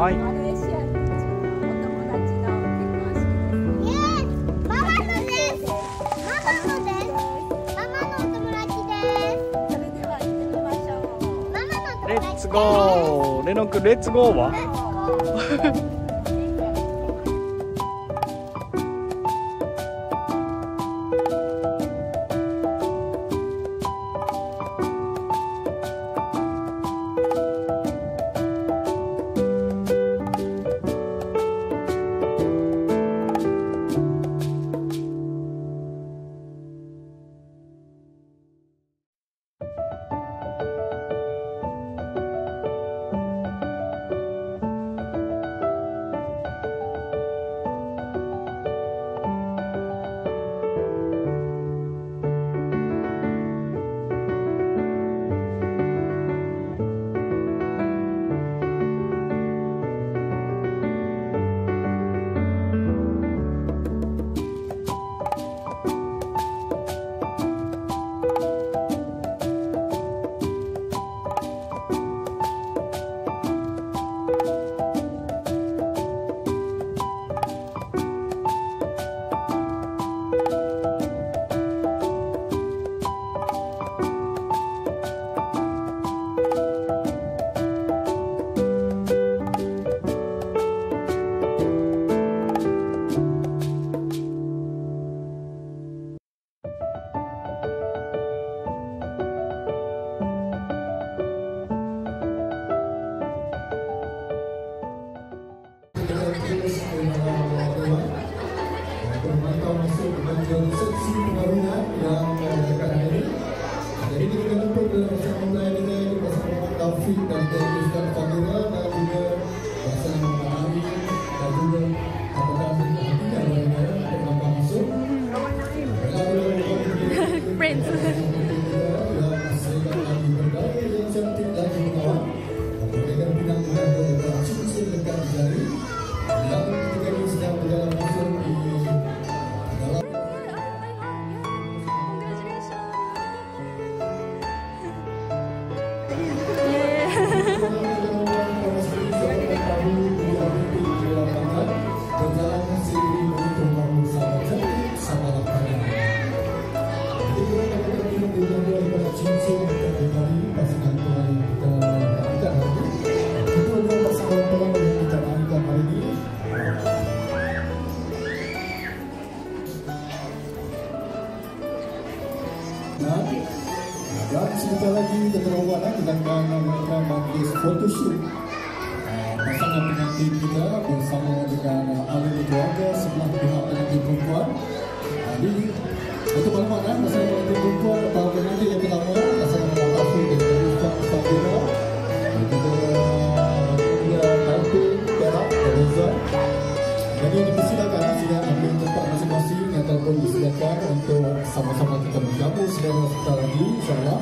はい。 マレーシアにお友達の結婚式です。 ママのです。ママのお友達です。 それでは行ってみましょう。 ママのお友達です。 レッツゴー。レノ君レッツゴーは？ Jadi kita jumpa dalam sambutan kita bersama Taufik dan Ustaz Fadila dan juga bersama Mari dan juga apakah kita akan masuk. Friends. Yang cantik lagi kawan. Mereka pinang dengan cincin dekat jari. Lalu ketika ini sedang berjalan masuk di dalam. Dan sebentar lagi kita berbual kita akan melakukan majlis photoshoot pasangan pengantin kita bersama dengan ahli keluarga sebelah pihak pengantin perempuan. Jadi untuk maklumat pasangan pengantin perempuan atau pengantin yang pertama pasangan Taufik dan Ustaz Fadila dan juga pengantin Perak Reza. Jadi dipersilakan sila ambil tempat masing-masing ataupun disilakan untuk sama-sama kita menjamu selama sebentar lagi insyaAllah.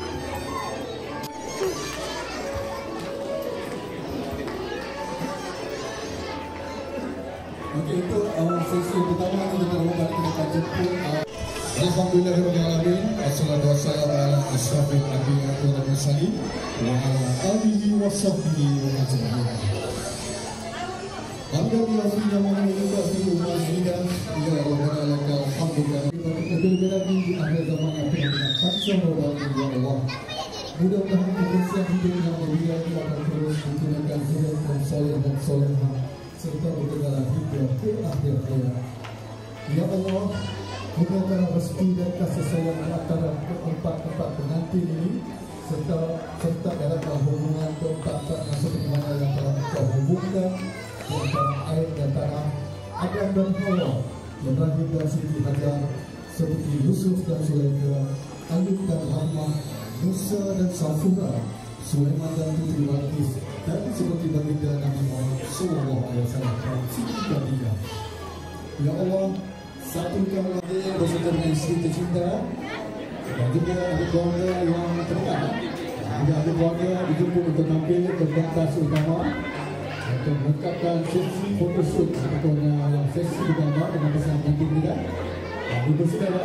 Okey, untuk sesi pertama kita berubah kita akan jemput Alhamdulillahirrahmanirrahim. Assalatu wassalamu ala asyrafil anbiya'i wal mursalin wa ala alihi wa sahbihi ajma'in. Alhamdulillah ya Muhammad fi ummatina ya rabbana lakal hamdu lebih lagi di akhir zaman yang akan datang ya Allah. Mudah-mudahan kebersihan hidup yang mulia itu akan terus digunakan zuriat dan solehah serta berjalan hidup ke akhir hayat. Ya Allah, mudah-mudahan rezeki dan kasih sayang antara keempat pengantin ini serta eratlah hubungan keempat seperti mana yang telah Engkau hubungkan antara air dan tanah, Adam dan Hawa, Ibrahim dan Siti Hajar, seperti Yusuf dan Zulaikha, Ayub dan Hammah, Musa dan Safura, Sulaiman dan Putri Balqis, dan seperti baginda Nabi Muhammad sallallahu alaihi wasallam dan Siti Khadijah. Ya Allah, satukan lagi beserta dengan isteri tercinta dan juga ahli keluarga yang terdekat. Juga ahli keluarga dijemput untuk tampil ke pentas utama untuk melengkapkan sesi photoshoot sebetulnya yang sesi bergambar dengan pasangan pengantin kita. Dipersilakan.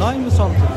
ナイムさんって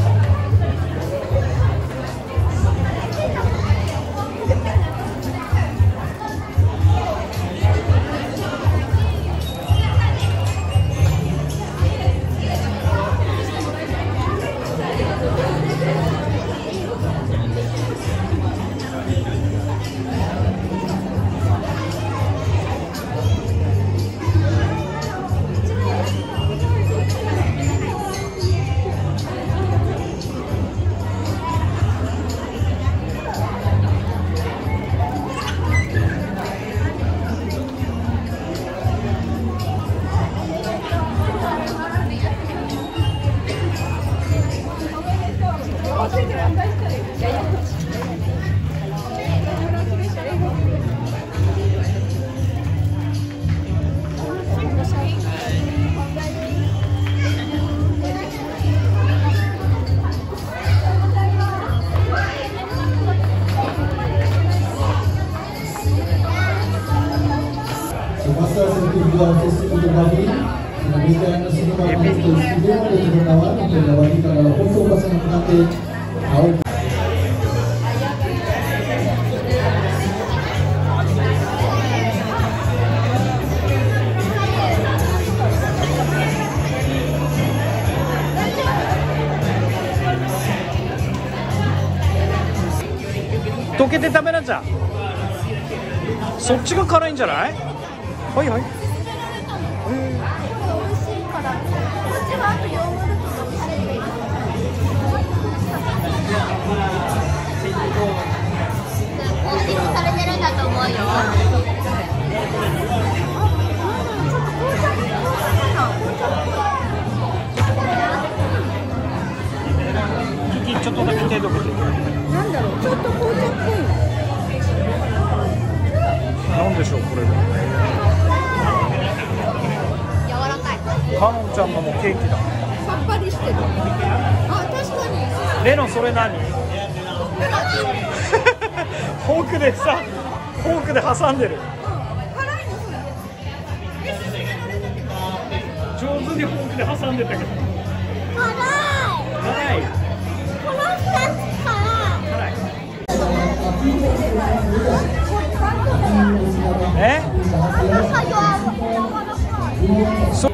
Semasa setiap sesi fotografi memberikan kesempatan untuk student dan kawan-kawan untuk mendapatkan dalam foto pasangan pengantin tahun. 溶けて食べなじゃん。そっちが辛いんじゃない？はいはい。 美味しいから。こっちはあとヨーグルトとタレで。 コーティングされてるんだと思うよ。 キキちょっとだけ手どけて。 なんだろう、ちょっと紅茶っぽい。 なんでしょうこれは。 柔らかい。 カノンちゃんのもケーキだ。 さっぱりしてる。あ、確かに。 レノそれ何？フォークでさ、フォークで挟んでる。 辛いのそれ。 上手にフォークで挟んでたけど。 辛い。 辛い。 この2つ辛い。 え？そ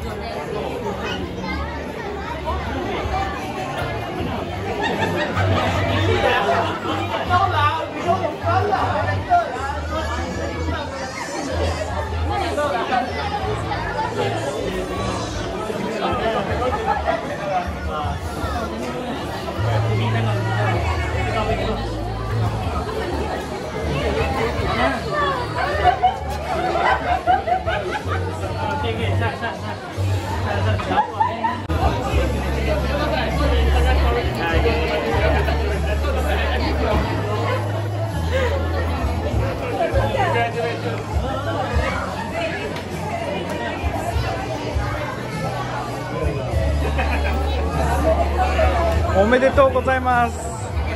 おめでとうございます。 終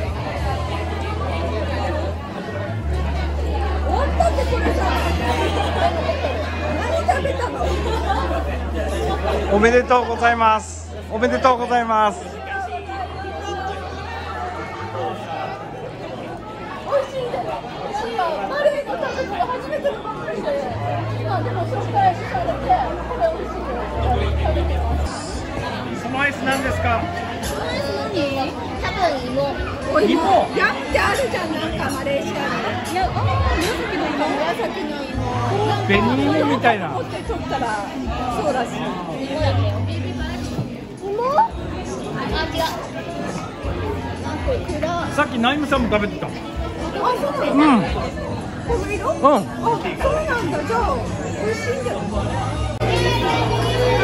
わったってこれさ。何食べたの？ おめでとうございます。おめでとうございます。 美味しいんだよ。マレーの食べ物初めてのばっかりで、今でも紹介されて、これ美味しいよ。食べてます。 スマイスなんですか？ 多分芋。 芋。 やってあるじゃん、なんかマレーシアに。いや、紫の芋。紫の芋。 紅芋みたいな。 持って取ったら、そうらしい。 芋だけよ。芋？あ、違う。 さっきナイムさんも食べてた。 あ、そうなの？ うん。 この色？ うん。 あ、そうなんだ。じゃあ、美味しいんじゃない？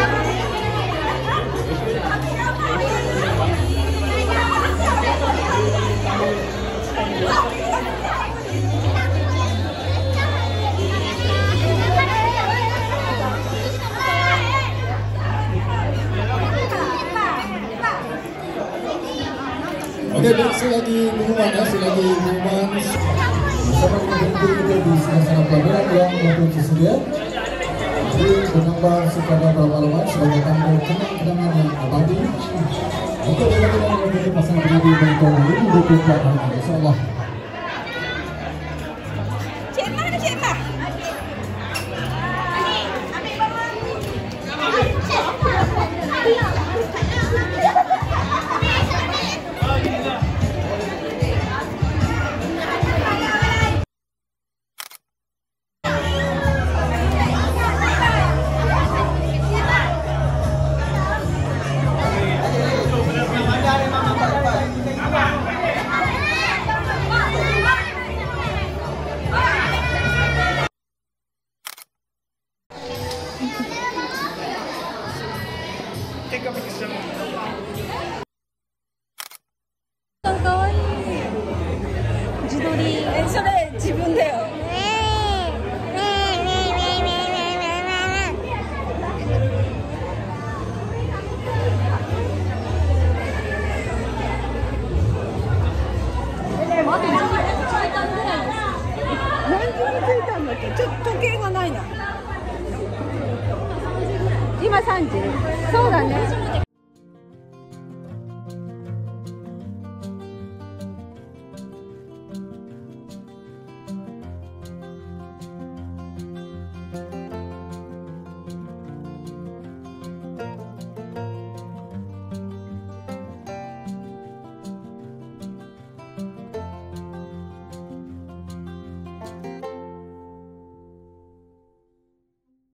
Oke, baik, selagi pengumuman ya, selagi pengumuman bersama dengan kita di sana pelajaran yang untuk disediakan. Jadi menambah sekadar pengalaman sebagai tamu kenang-kenangan yang abadi. Oke, ibu ini dibutuhkan insya Allah. かわいい自撮り。それ自分だよ。